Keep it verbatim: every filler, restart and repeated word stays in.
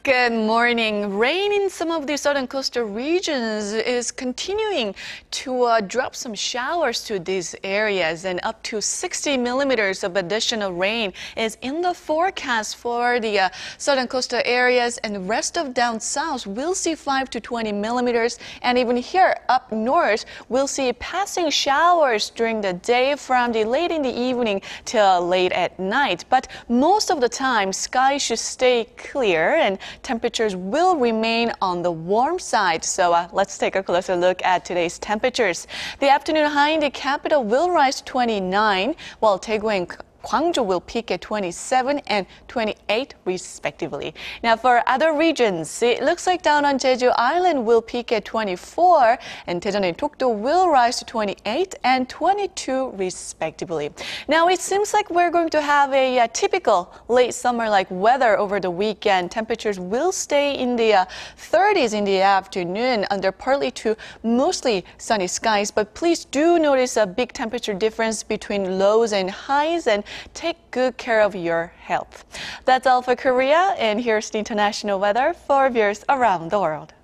Good morning. Rain in some of the southern coastal regions is continuing to uh, drop some showers to these areas, and up to sixty millimeters of additional rain is in the forecast for the uh, southern coastal areas, and the rest of down south will see five to twenty millimeters, and even here up north we'll see passing showers during the day from the late in the evening till late at night. But most of the time skies should stay clear and temperatures will remain on the warm side. So uh, let's take a closer look at today's temperatures. The afternoon high in the capital will rise to twenty-nine, while Daegu and Gwangju will peak at twenty-seven and twenty-eight respectively. Now for other regions, it looks like down on Jeju Island will peak at twenty-four, and Daejeon and Dokdo will rise to twenty-eight and twenty-two respectively. Now it seems like we're going to have a, a typical late summer-like weather over the weekend. Temperatures will stay in the uh, thirties in the afternoon under partly to mostly sunny skies, but please do notice a big temperature difference between lows and highs, and take good care of your health. That's all for Korea, and here's the international weather for viewers around the world.